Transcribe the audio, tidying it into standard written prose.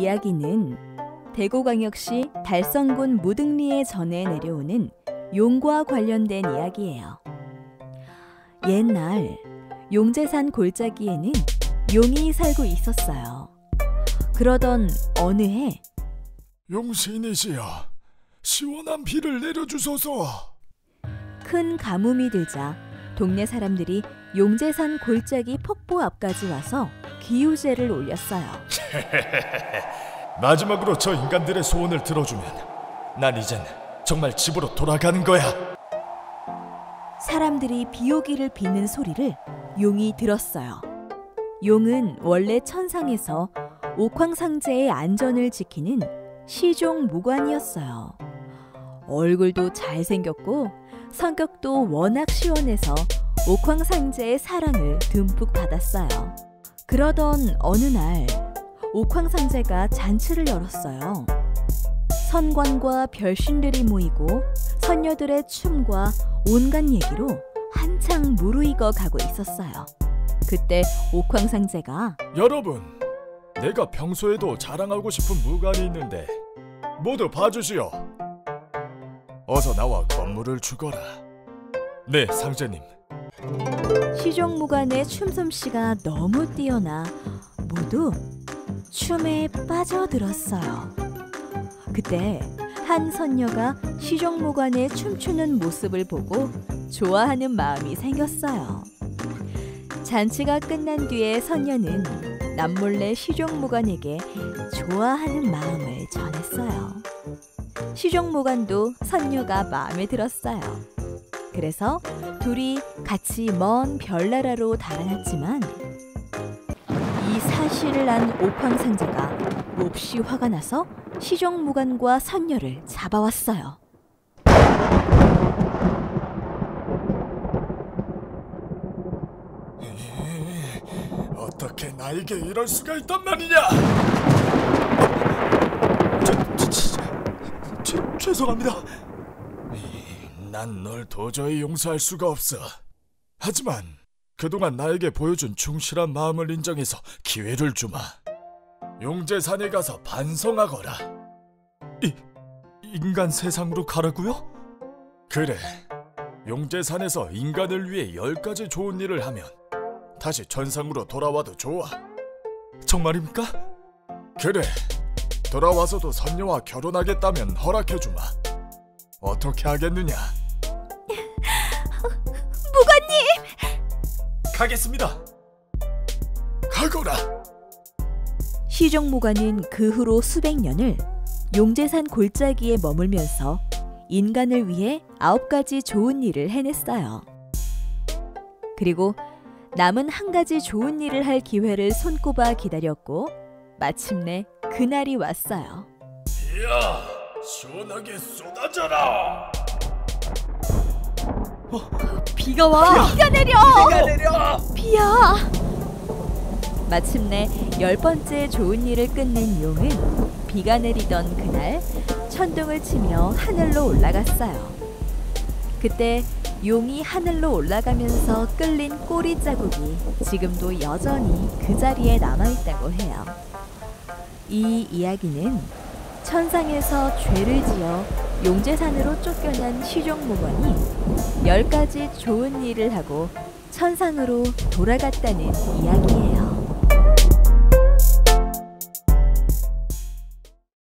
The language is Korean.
이야기는 대구광역시 달성군 무등리의 전에 내려오는 용과 관련된 이야기예요. 옛날 용제산 골짜기에는 용이 살고 있었어요. 그러던 어느 해 용신이시여, 시원한 비를 내려주소서. 큰 가뭄이 들자 동네 사람들이 용제산 골짜기 폭포 앞까지 와서 기우제를 올렸어요. 마지막으로 저 인간들의 소원을 들어주면 난 이젠 정말 집으로 돌아가는 거야. 사람들이 비오기를 비는 소리를 용이 들었어요. 용은 원래 천상에서 옥황상제의 안전을 지키는 시종무관이었어요. 얼굴도 잘생겼고 성격도 워낙 시원해서 옥황상제의 사랑을 듬뿍 받았어요. 그러던 어느 날 옥황상제가 잔치를 열었어요. 선관과 별신들이 모이고 선녀들의 춤과 온갖 얘기로 한창 무르익어 가고 있었어요. 그때 옥황상제가 여러분, 내가 평소에도 자랑하고 싶은 무관이 있는데 모두 봐주시오. 어서 나와 건물을 주거라. 네, 상제님. 시종무관의 춤솜씨가 너무 뛰어나 모두 춤에 빠져들었어요. 그때 한 선녀가 시종무관의 춤추는 모습을 보고 좋아하는 마음이 생겼어요. 잔치가 끝난 뒤에 선녀는 남몰래 시종무관에게 좋아하는 마음을 전했어요. 시종무관도 선녀가 마음에 들었어요. 그래서 둘이 같이 먼 별나라로 달아났지만 이 사실을 안 옥황상제가 몹시 화가 나서 시종무관과 선녀를 잡아왔어요. 어떻게 나에게 이럴 수가 있단 말이냐? 죄송합니다. 난 널 도저히 용서할 수가 없어. 하지만 그동안 나에게 보여준 충실한 마음을 인정해서 기회를 주마. 용제산에 가서 반성하거라. 인간 세상으로 가라고요? 그래. 용제산에서 인간을 위해 10가지 좋은 일을 하면 다시 천상으로 돌아와도 좋아. 정말입니까? 그래. 돌아와서도 선녀와 결혼하겠다면 허락해주마. 어떻게 하겠느냐? 무관님! 가겠습니다. 가거라. 시종무관은 그 후로 수백 년을 용제산 골짜기에 머물면서 인간을 위해 9가지 좋은 일을 해냈어요. 그리고 남은 한 가지 좋은 일을 할 기회를 손꼽아 기다렸고 마침내 그날이 왔어요. 이야, 시원하게 쏟아져라. 비가 와! 비가 내려! 비가 내려! 비야! 마침내 10번째 좋은 일을 끝낸 용은 비가 내리던 그날 천둥을 치며 하늘로 올라갔어요. 그때 용이 하늘로 올라가면서 끌린 꼬리 자국이 지금도 여전히 그 자리에 남아있다고 해요. 이 이야기는 천상에서 죄를 지어 용제산으로 쫓겨난 시종무관이 10가지 좋은 일을 하고 천상으로 돌아갔다는 이야기예요.